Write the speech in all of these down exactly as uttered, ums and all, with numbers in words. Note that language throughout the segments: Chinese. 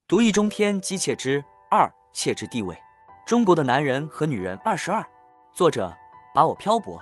读易中天姬妾之二，妾之地位。中国的男人和女人二十二。作者：把我漂泊。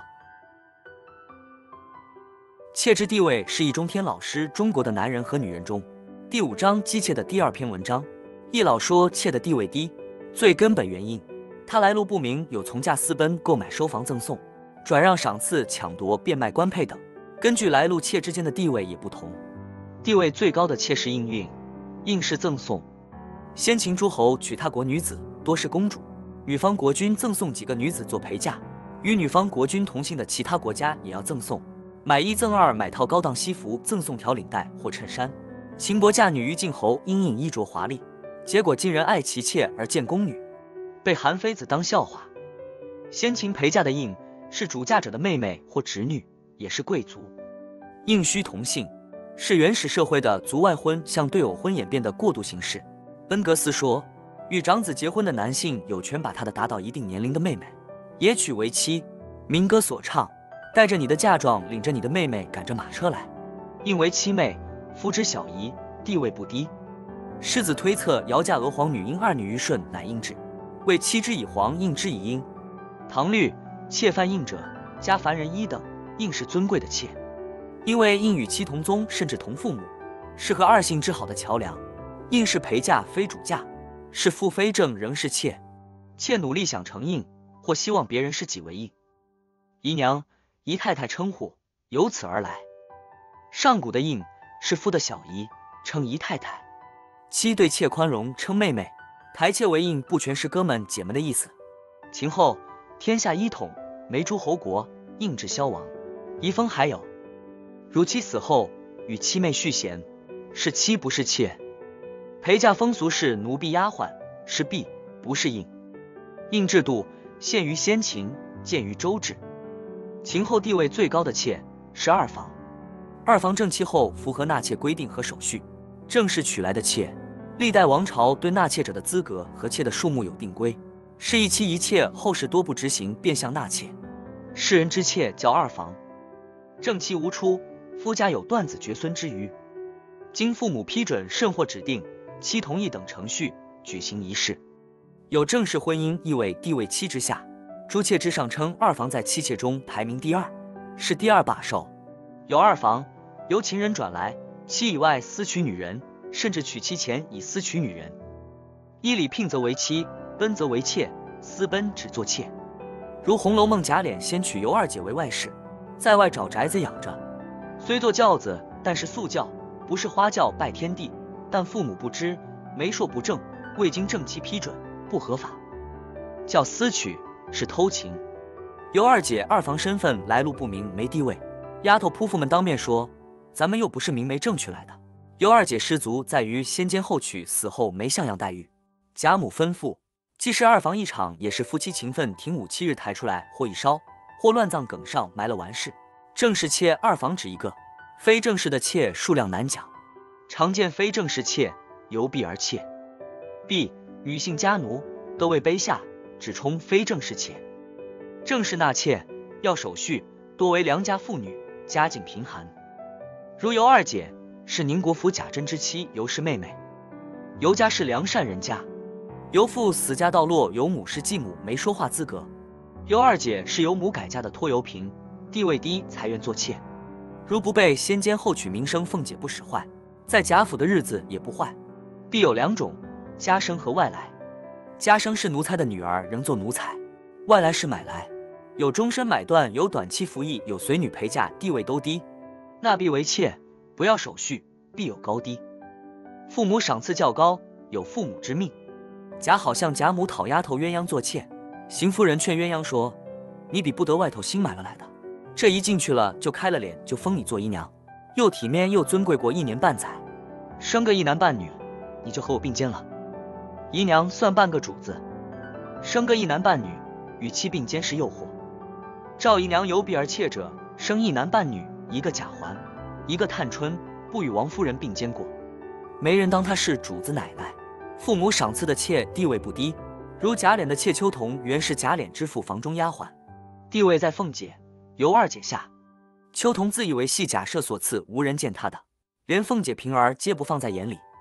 妾之地位是易中天老师《中国的男人和女人》中第五章姬妾的第二篇文章。易老说妾的地位低，最根本原因，他来路不明，有从价私奔、购买收房赠送、转让赏赐、抢夺、变卖官配等。根据来路，妾之间的地位也不同。地位最高的妾是应运，应是赠送。先秦诸侯娶他国女子，多是公主，女方国君赠送几个女子做陪嫁，与女方国君同姓的其他国家也要赠送。买一赠二，买套高档西服赠送条领带或衬衫。秦伯嫁女于晋侯，因应衣着华丽，结果晋人爱其妾而见宫女，被韩非子当笑话。先秦陪嫁的应是主嫁者的妹妹或侄女，也是贵族。应须同姓，是原始社会的族外婚向对偶婚演变的过渡形式。恩格斯说，与长子结婚的男性有权把他的达到一定年龄的妹妹也娶为妻。民歌所唱，带着你的嫁妆，领着你的妹妹赶着马车来，应为妻妹，夫之小姨，地位不低。世子推测尧嫁娥皇女婴二女于舜，乃应之，为妻之以皇，应之以婴。唐律妾犯应者，加凡人一等，应是尊贵的妾，因为应与妻同宗，甚至同父母，是和二姓之好的桥梁。应是陪嫁，非主嫁，是父非正，仍是妾。妾努力想成应，或希望别人视己为应。姨娘、姨太太称呼由此而来。上古的应是夫的小姨，称姨太太。妻对妾宽容，称妹妹。抬妾为应，不全是哥们姐们的意思。秦后天下一统，没诸侯国，应制消亡。遗风还有，如妻死后与妻妹续弦，是妻不是妾。陪嫁风俗是奴婢丫鬟，是婢不是应。应制度现于先秦，见于周制。秦后地位最高的妾是二房，二房正妻后符合纳妾规定和手续，正式娶来的妾。历代王朝对纳妾者的资格和妾的数目有定规，是一妻一妾，后世多不执行，变相纳妾。世人之妾叫二房。正妻无出，夫家有断子绝孙之余，经父母批准甚或指定，妻同意等程序举行仪式。有正式婚姻，意味地位妻之下，诸妾之上，称二房，在妻妾中排名第二，是第二把手。有二房，由秦人转来，妻以外私娶女人，甚至娶妻前以私娶女人。依礼聘则为妻，奔则为妾，私奔只做妾。如《红楼梦》贾琏先娶尤二姐为外室，在外找宅子养着，虽做轿子，但是素轿，不是花轿拜天地，但父母不知，媒妁不正，未经正妻批准，不合法，叫私娶，是偷情。尤二姐二房身份来路不明，没地位。丫头仆妇们当面说，咱们又不是明媒正娶来的。尤二姐失足在于先奸后娶，死后没像样待遇。贾母吩咐，即使二房一场，也是夫妻情分，停五七日抬出来，或一烧，或乱葬梗上埋了完事。正式妾二房只一个，非正式的妾数量难讲。常见非正式妾由婢而妾，婢女性家奴都为卑下，只充非正式妾。正式纳妾要手续，多为良家妇女，家境贫寒。如尤二姐是宁国府贾珍之妻尤氏妹妹，尤家是良善人家，尤父死家道落，尤母是继母，没说话资格。尤二姐是尤母改嫁的拖油瓶，地位低才愿做妾。如不被先奸后娶，名声凤姐不使坏，在贾府的日子也不坏。必有两种，家生和外来。家生是奴才的女儿，仍做奴才；外来是买来，有终身买断，有短期服役，有随女陪嫁，地位都低。纳婢为妾，不要手续，必有高低。父母赏赐较高，有父母之命。贾好向贾母讨丫头鸳鸯做妾，邢夫人劝鸳鸯说，你比不得外头新买了来的，这一进去了就开了脸，就封你做姨娘，又体面又尊贵过一年半载，生个一男半女，你就和我并肩了。姨娘算半个主子，生个一男半女，与妻并肩是诱惑。赵姨娘由婢而妾者，生一男半女，一个贾环，一个探春，不与王夫人并肩过，没人当她是主子奶奶。父母赏赐的妾地位不低，如贾琏的妾秋桐原是贾琏之父房中丫鬟，地位在凤姐、尤二姐下。秋桐自以为系贾赦所赐，无人见她的，连凤姐、平儿皆不放在眼里，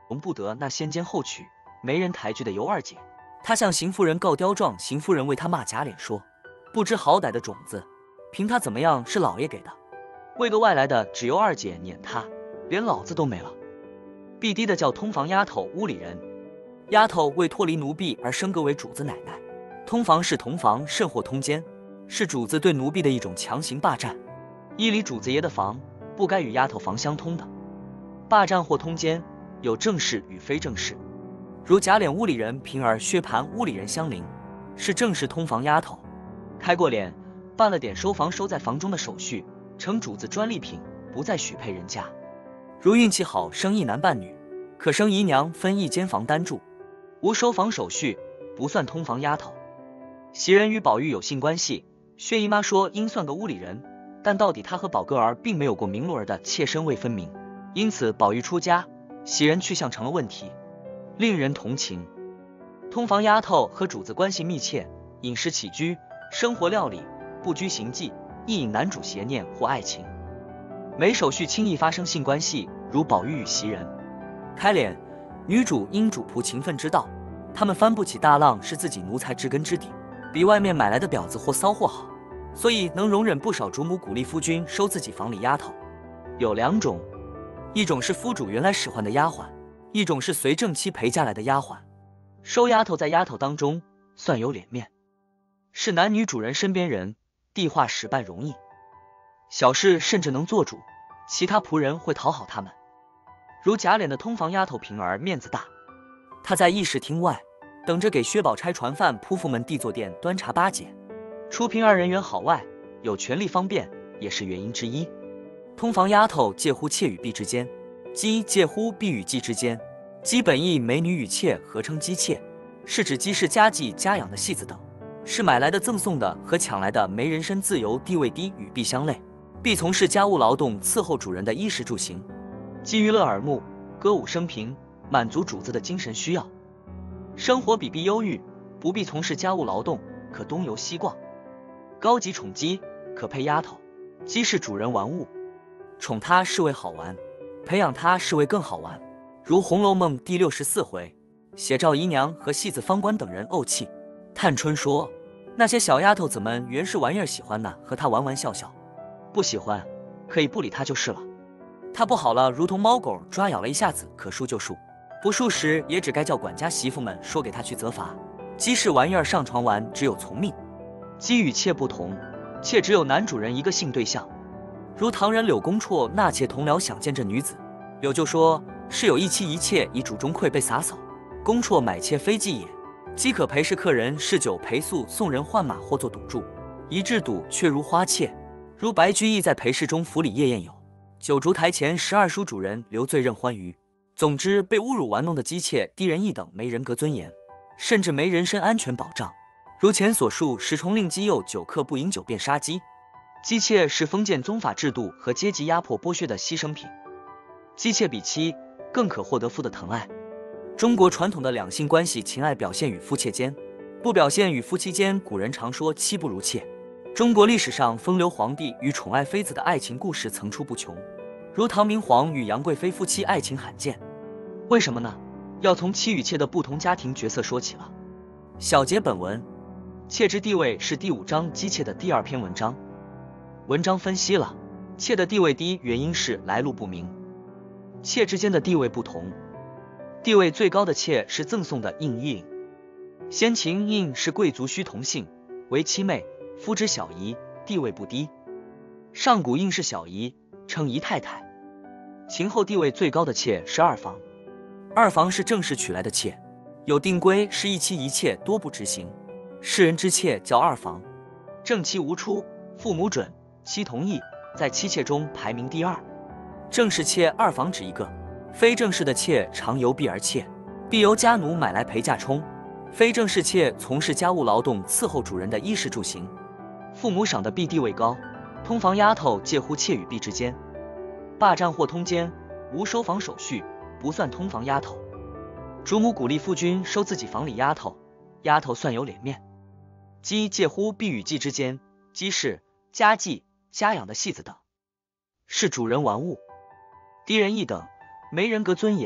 容不得那先奸后娶、没人抬举的尤二姐。他向邢夫人告刁状，邢夫人为他骂假脸，说不知好歹的种子，凭他怎么样是老爷给的，为个外来的只由二姐撵他，连老子都没了。必低的叫通房丫头屋里人，丫头为脱离奴婢而升格为主子奶奶。通房是同房甚或通奸，是主子对奴婢的一种强行霸占。依理主子爷的房不该与丫头房相通的，霸占或通奸有正式与非正式。如贾琏屋里人平儿、薛蟠屋里人相邻，是正式通房丫头，开过脸，办了点收房收在房中的手续，成主子专利品，不再许配人家。如运气好生一男半女，可生姨娘分一间房单住，无收房手续，不算通房丫头。袭人与宝玉有性关系，薛姨妈说应算个屋里人，但到底她和宝哥儿并没有过明露儿的妾身未分明，因此宝玉出家，袭人去向成了问题，令人同情。通房丫头和主子关系密切，饮食起居、生活料理不拘形迹，亦引男主邪念或爱情，没手续轻易发生性关系，如宝玉与袭人。开脸，女主因主仆情分之道，他们翻不起大浪是自己奴才知根知底，比外面买来的婊子或骚货好，所以能容忍不少主母鼓励夫君收自己房里丫头。有两种，一种是夫主原来使唤的丫鬟，一种是随正妻陪嫁来的丫鬟。收丫头在丫头当中算有脸面，是男女主人身边人，地话使办容易，小事甚至能做主，其他仆人会讨好他们。如贾琏的通房丫头平儿面子大，她在议事厅外等着给薛宝钗传饭，仆妇们递坐垫端茶巴结，出平儿人缘好外，有权力方便也是原因之一。通房丫头介乎妾与婢之间，姬介乎婢与妓之间。姬本意美女与妾合称姬妾，是指姬是家妓家养的戏子等，是买来的赠送的和抢来的，没人身自由地位低，与婢相类。婢从事家务劳动，伺候主人的衣食住行，既娱乐耳目，歌舞升平，满足主子的精神需要。生活比婢忧郁，不必从事家务劳动，可东游西逛。高级宠姬，可配丫头。姬是主人玩物，宠她是为好玩，培养她是为更好玩。如《红楼梦》第六十四回，写赵姨娘和戏子方官等人怄气，探春说那些小丫头怎么原是玩意儿喜欢呢，和她玩玩笑笑，不喜欢可以不理她就是了。她不好了，如同猫狗抓咬了一下子，可恕就恕，不恕时也只该叫管家媳妇们说给她去责罚。鸡是玩意儿上床玩，只有从命。鸡与妾不同，妾只有男主人一个性对象，如唐人柳公绰纳妾同僚想见这女子，柳就说是有一妻一妾，以主中馈被洒扫。公绰买妾非妓也，饥可陪侍客人嗜酒陪宿，送人换马或做赌注，一至赌却如花妾。如白居易在陪侍中府里夜宴有九烛台前十二书主人留醉任欢娱。总之，被侮辱玩弄的姬妾低人一等，没人格尊严，甚至没人身安全保障。如前所述，十重令姬幼酒客不饮酒便杀鸡。姬妾是封建宗法制度和阶级压迫剥削的牺牲品，姬妾比妻更可获得夫的疼爱。中国传统的两性关系情爱表现与夫妾间，不表现与夫妻间。古人常说妻不如妾。中国历史上风流皇帝与宠爱妃子的爱情故事层出不穷，如唐明皇与杨贵妃夫妻爱情罕见。为什么呢？要从妻与妾的不同家庭角色说起了。小结本文，妾之地位是第五章姬妾的第二篇文章。文章分析了妾的地位低，原因是来路不明。妾之间的地位不同，地位最高的妾是赠送的应印，先秦应是贵族须同姓，为妻妹，夫之小姨，地位不低。上古应是小姨，称姨太太。秦后地位最高的妾是二房，二房是正式娶来的妾，有定规是一妻一妾多不执行，世人之妾叫二房。正妻无出，父母准，妻同意，在妻妾中排名第二。正式妾二房只一个，非正式的妾常由婢而妾，婢由家奴买来陪嫁充。非正式妾从事家务劳动，伺候主人的衣食住行。父母赏的婢地位高，通房丫头介乎妾与婢之间，霸占或通奸，无收房手续，不算通房丫头。主母鼓励夫君收自己房里丫头，丫头算有脸面。姬介乎婢与妓之间，姬是家妓家养的戏子等，是主人玩物，低人一等，没人格尊严，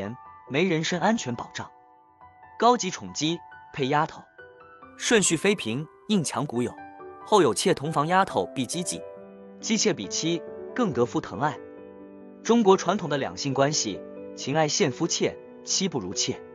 没人身安全保障。高级宠姬配丫头，顺序妃嫔应强古有，后有妾同房丫头必姬妓，姬妾比妻更得夫疼爱。中国传统的两性关系，情爱献夫妾，妻不如妾。